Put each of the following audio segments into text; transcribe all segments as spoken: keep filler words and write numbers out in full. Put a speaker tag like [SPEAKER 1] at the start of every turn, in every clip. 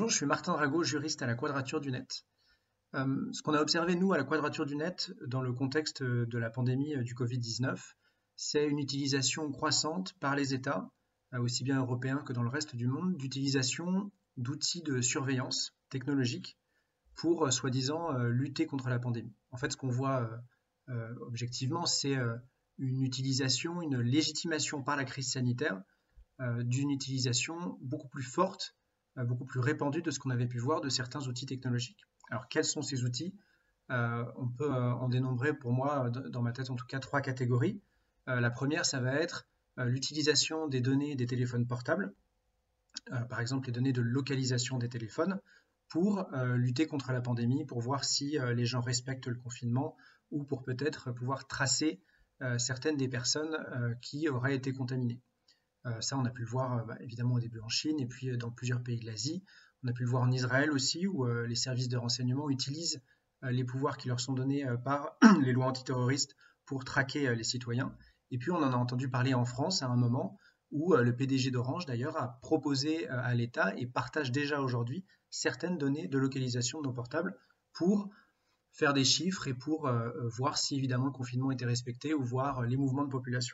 [SPEAKER 1] Bonjour, je suis Martin Drago, juriste à la Quadrature du Net. Euh, ce qu'on a observé, nous, à la Quadrature du Net, dans le contexte de la pandémie du Covid dix-neuf, c'est une utilisation croissante par les États, euh, aussi bien européens que dans le reste du monde, d'utilisation d'outils de surveillance technologique pour, euh, soi-disant, euh, lutter contre la pandémie. En fait, ce qu'on voit euh, euh, objectivement, c'est euh, une utilisation, une légitimation par la crise sanitaire euh, d'une utilisation beaucoup plus forte, euh, beaucoup plus répandue de ce qu'on avait pu voir de certains outils technologiques. Alors, quels sont ces outils? Euh, On peut euh, en dénombrer, pour moi, dans ma tête en tout cas, trois catégories. Euh, la première, ça va être euh, l'utilisation des données des téléphones portables, euh, par exemple les données de localisation des téléphones, pour euh, lutter contre la pandémie, pour voir si euh, les gens respectent le confinement ou pour peut-être pouvoir tracer euh, certaines des personnes euh, qui auraient été contaminées. Euh, ça, on a pu le voir euh, bah, évidemment au début en Chine et puis euh, dans plusieurs pays de l'Asie. On a pu le voir en Israël aussi, où euh, les services de renseignement utilisent euh, les pouvoirs qui leur sont donnés euh, par les lois antiterroristes pour traquer euh, les citoyens. Et puis on en a entendu parler en France à un moment où euh, le P D G d'Orange d'ailleurs a proposé euh, à l'État et partage déjà aujourd'hui certaines données de localisation de nos portables pour faire des chiffres et pour euh, voir si évidemment le confinement était respecté ou voir euh, les mouvements de population.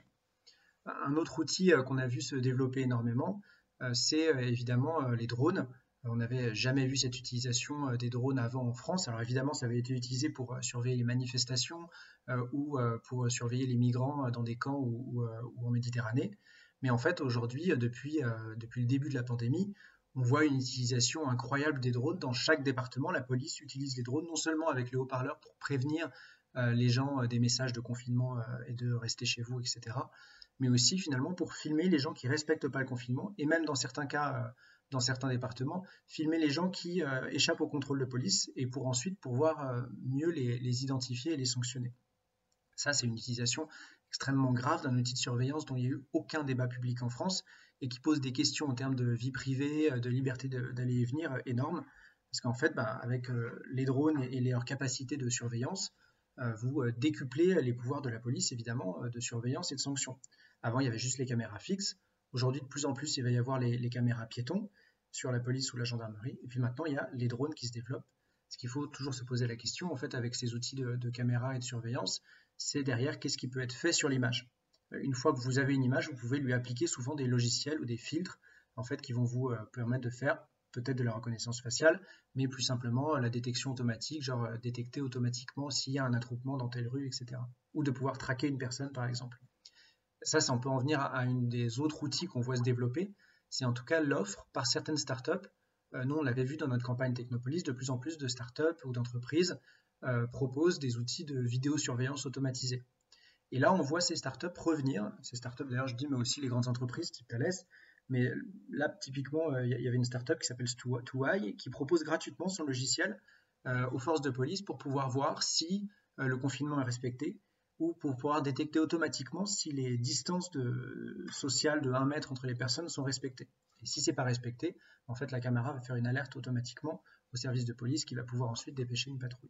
[SPEAKER 1] Un autre outil euh, qu'on a vu se développer énormément, euh, c'est euh, évidemment euh, les drones. On n'avait jamais vu cette utilisation euh, des drones avant en France. Alors évidemment, ça avait été utilisé pour euh, surveiller les manifestations euh, ou euh, pour surveiller les migrants euh, dans des camps ou, ou, euh, ou en Méditerranée. Mais en fait, aujourd'hui, euh, depuis, euh, depuis le début de la pandémie, on voit une utilisation incroyable des drones dans chaque département. La police utilise les drones non seulement avec les haut-parleurs pour prévenir euh, les gens euh, des messages de confinement euh, et de rester chez vous, et cetera, mais aussi finalement pour filmer les gens qui ne respectent pas le confinement, et même dans certains cas, euh, dans certains départements, filmer les gens qui euh, échappent au contrôle de police, et pour ensuite pouvoir euh, mieux les, les identifier et les sanctionner. Ça, c'est une utilisation extrêmement grave d'un outil de surveillance dont il n'y a eu aucun débat public en France, et qui pose des questions en termes de vie privée, de liberté d'aller et venir énormes, parce qu'en fait, bah, avec euh, les drones et, et leurs capacités de surveillance, euh, vous euh, décuplez les pouvoirs de la police, évidemment, euh, de surveillance et de sanction. Avant, il y avait juste les caméras fixes. Aujourd'hui, de plus en plus, il va y avoir les, les caméras piétons sur la police ou la gendarmerie. Et puis maintenant, il y a les drones qui se développent. Ce qu'il faut toujours se poser la question, en fait, avec ces outils de, de caméra et de surveillance, c'est derrière qu'est-ce qui peut être fait sur l'image. Une fois que vous avez une image, vous pouvez lui appliquer souvent des logiciels ou des filtres, en fait, qui vont vous euh, permettre de faire peut-être de la reconnaissance faciale, mais plus simplement la détection automatique, genre euh, détecter automatiquement s'il y a un attroupement dans telle rue, et cetera. Ou de pouvoir traquer une personne, par exemple. Ça, ça on peut en venir à une des autres outils qu'on voit se développer. C'est en tout cas l'offre par certaines startups. Euh, nous, on l'avait vu dans notre campagne Technopolis, de plus en plus de startups ou d'entreprises euh, proposent des outils de vidéosurveillance automatisée. Et là, on voit ces startups revenir. Ces startups, d'ailleurs, je dis, mais aussi les grandes entreprises type Thales. Mais là, typiquement, il y avait une startup qui s'appelle Touai qui propose gratuitement son logiciel euh, aux forces de police pour pouvoir voir si euh, le confinement est respecté ou pour pouvoir détecter automatiquement si les distances de, sociales de un mètre entre les personnes sont respectées. Et si ce n'est pas respecté, en fait, la caméra va faire une alerte automatiquement au service de police qui va pouvoir ensuite dépêcher une patrouille.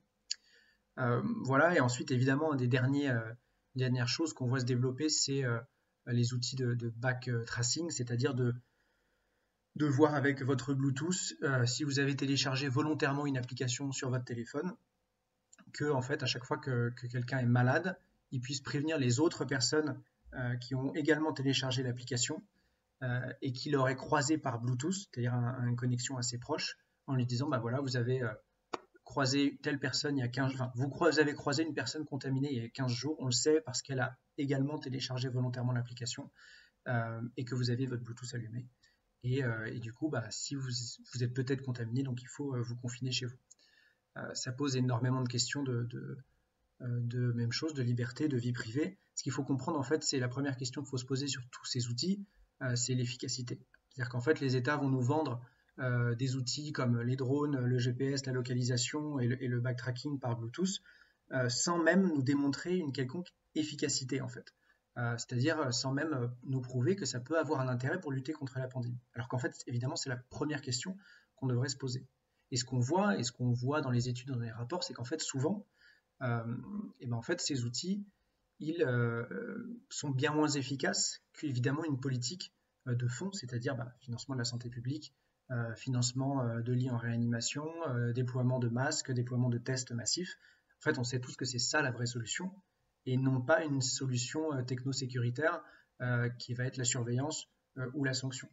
[SPEAKER 1] Euh, voilà, et ensuite, évidemment, un des derniers, euh, dernières choses qu'on voit se développer, c'est euh, les outils de, de backtracing, c'est-à-dire de, de voir avec votre Bluetooth euh, si vous avez téléchargé volontairement une application sur votre téléphone, que, en fait, à chaque fois que, que quelqu'un est malade, il puisse prévenir les autres personnes euh, qui ont également téléchargé l'application euh, et qui l'auraient croisé par Bluetooth, c'est-à-dire un, une connexion assez proche, en lui disant, bah voilà, vous avez euh, croisé telle personne il y a quinze jours, enfin, vous, vous avez croisé une personne contaminée il y a quinze jours, on le sait parce qu'elle a également téléchargé volontairement l'application euh, et que vous avez votre Bluetooth allumé. Et, euh, et du coup, bah, si vous, vous êtes peut-être contaminé, donc il faut euh, vous confiner chez vous. Euh, ça pose énormément de questions de, de de même chose, de liberté, de vie privée. Ce qu'il faut comprendre, en fait, c'est la première question qu'il faut se poser sur tous ces outils, euh, c'est l'efficacité. C'est-à-dire qu'en fait, les États vont nous vendre euh, des outils comme les drones, le G P S, la localisation et le, et le backtracking par Bluetooth, euh, sans même nous démontrer une quelconque efficacité, en fait. Euh, c'est-à-dire sans même euh, nous prouver que ça peut avoir un intérêt pour lutter contre la pandémie. Alors qu'en fait, évidemment, c'est la première question qu'on devrait se poser. Et ce qu'on voit, et ce qu'on voit dans les études, dans les rapports, c'est qu'en fait, souvent, Euh, et ben en fait, ces outils, ils euh, sont bien moins efficaces qu'évidemment une politique euh, de fond, c'est-à-dire bah, financement de la santé publique, euh, financement euh, de lits en réanimation, euh, déploiement de masques, déploiement de tests massifs. En fait, on sait tous que c'est ça la vraie solution, et non pas une solution euh, techno-sécuritaire euh, qui va être la surveillance euh, ou la sanction.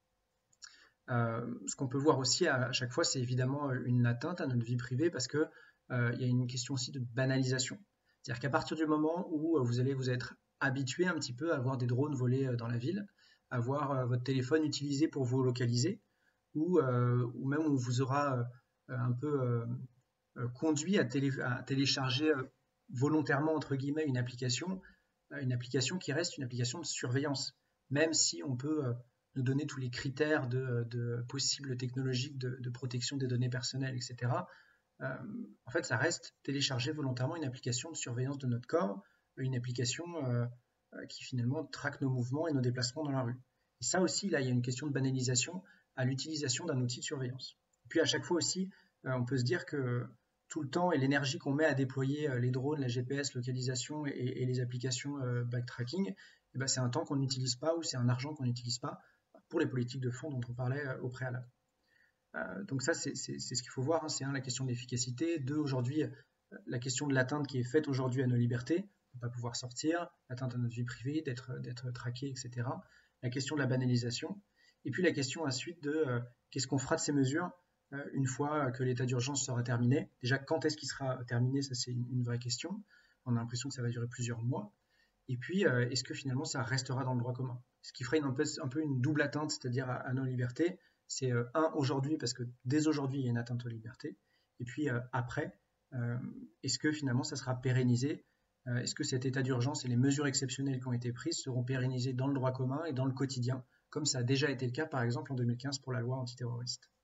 [SPEAKER 1] Euh, ce qu'on peut voir aussi à, à chaque fois, c'est évidemment une atteinte à notre vie privée parce que euh, il y a une question aussi de banalisation. C'est-à-dire qu'à partir du moment où vous allez vous être habitué un petit peu à avoir des drones volés dans la ville, à voir euh, votre téléphone utilisé pour vous localiser, ou, euh, ou même on vous aura euh, un peu euh, conduit à, télé, à télécharger euh, volontairement entre guillemets une application, une application qui reste une application de surveillance, même si on peut euh, nous donner tous les critères de, de possibles technologiques de, de protection des données personnelles, et cetera. Euh, en fait, ça reste télécharger volontairement une application de surveillance de notre corps, une application euh, qui finalement traque nos mouvements et nos déplacements dans la rue. Et ça aussi, là, il y a une question de banalisation à l'utilisation d'un outil de surveillance. Et puis à chaque fois aussi, euh, on peut se dire que tout le temps et l'énergie qu'on met à déployer euh, les drones, la G P S, localisation et, et les applications euh, backtracking, eh ben, c'est un temps qu'on n'utilise pas ou c'est un argent qu'on n'utilise pas pour les politiques de fond dont on parlait euh, au préalable. Euh, donc ça, c'est ce qu'il faut voir. Hein. C'est un, la question de l'efficacité. Deux, aujourd'hui, la question de l'atteinte qui est faite aujourd'hui à nos libertés, de ne pas pouvoir sortir, l'atteinte à notre vie privée, d'être d'être traqué, et cetera. La question de la banalisation. Et puis la question ensuite de euh, qu'est-ce qu'on fera de ces mesures euh, une fois que l'état d'urgence sera terminé. Déjà, quand est-ce qu'il sera terminé? Ça, c'est une, une vraie question. On a l'impression que ça va durer plusieurs mois. Et puis, euh, est-ce que finalement, ça restera dans le droit commun? Ce qui ferait une, un, peu, un peu une double atteinte, c'est-à-dire à, à nos libertés. C'est euh, un, aujourd'hui, parce que dès aujourd'hui, il y a une atteinte aux libertés. Et puis, euh, après, euh, est-ce que finalement, ça sera pérennisé? euh, Est-ce que cet état d'urgence et les mesures exceptionnelles qui ont été prises seront pérennisées dans le droit commun et dans le quotidien, comme ça a déjà été le cas, par exemple, en deux mille quinze pour la loi antiterroriste?